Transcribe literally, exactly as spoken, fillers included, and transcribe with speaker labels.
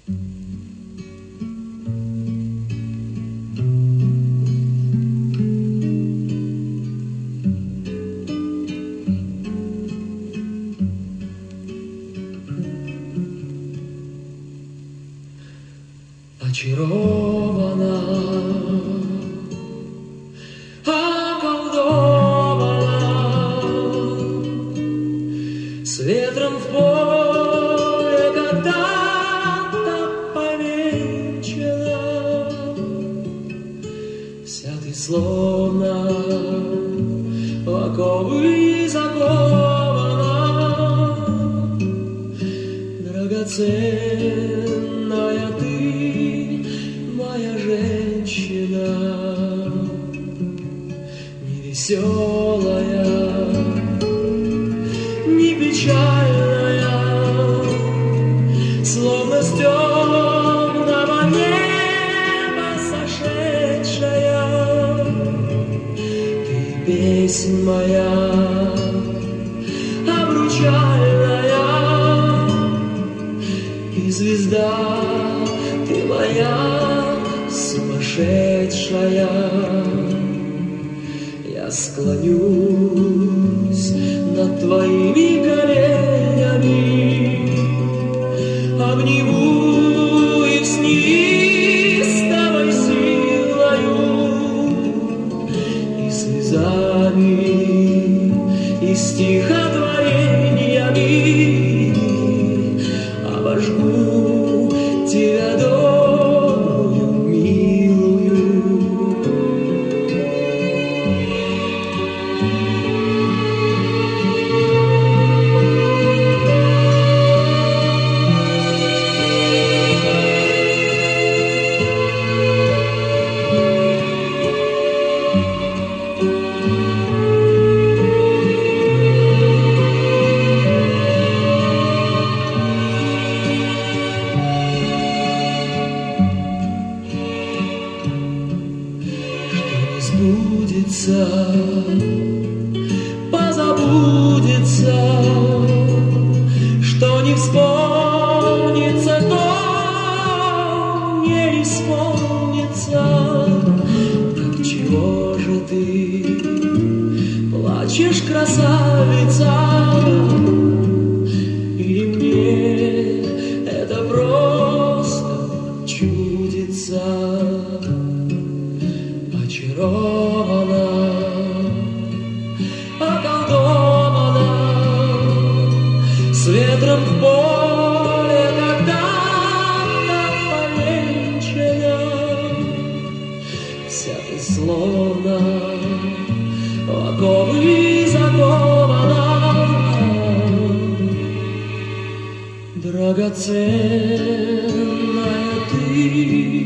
Speaker 1: Очарована, околдована, с ветром в поле когда-то повенчана. Вся ты словно в оковы закована, драгоценная ты, моя женщина, не веселая, не печальная, словно с темного неба сошедшая. Ты песнь моя обручальная, и звезда ты моя сумасшедшая. Я склонюсь над твоими коленями, обниму их с неистовой силою, и слезами, и стихотворениями обожгу тебя добрую, милую. Сбудется, позабудется, что не вспомнится, то не исполнится. Так чего же ты плачешь, красавица? Или мне это просто чудится? Очарована, околдована, с ветром в поле когда-то повенчана. Вся ты словно в оковы закована, драгоценная ты,